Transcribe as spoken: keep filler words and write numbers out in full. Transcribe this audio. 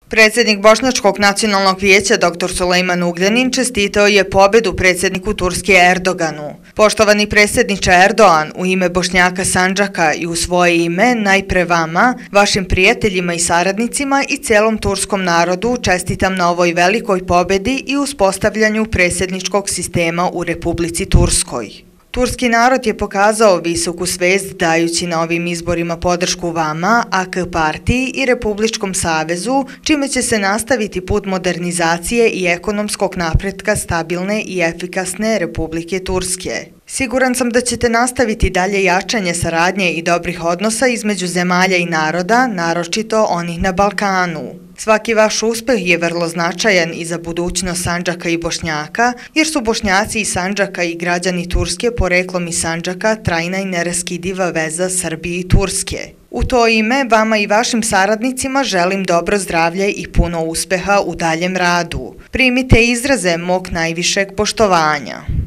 Predsjednik Bošnjačkog nacionalnog vijeća dr Sulejman Ugljanin čestitao je pobedu predsjedniku Turske Erdoganu. Poštovani predsjedniče Erdogan, u ime Bošnjaka Sandžaka i u svoje ime, najpre vama, vašim prijateljima i saradnicima i cijelom turskom narodu čestitam na ovoj velikoj pobedi i uspostavljanju predsjedničkog sistema u Republici Turskoj. Turski narod je pokazao visoku svest dajući na ovim izborima podršku vama, A K partiji i Republičkom savezu, čime će se nastaviti put modernizacije i ekonomskog napretka stabilne i efikasne Republike Turske. Siguran sam da ćete nastaviti dalje jačanje saradnje i dobrih odnosa između zemalja i naroda, naročito onih na Balkanu. Svaki vaš uspeh je vrlo značajan i za budućnost Sandžaka i Bošnjaka, jer su Bošnjaci iz Sandžaka i građani Turske poreklom iz Sandžaka trajna i neraskidiva veza Srbije i Turske. U to ime, vama i vašim saradnicima želim dobro zdravlje i puno uspeha u daljem radu. Primite izraze mog najvišeg poštovanja.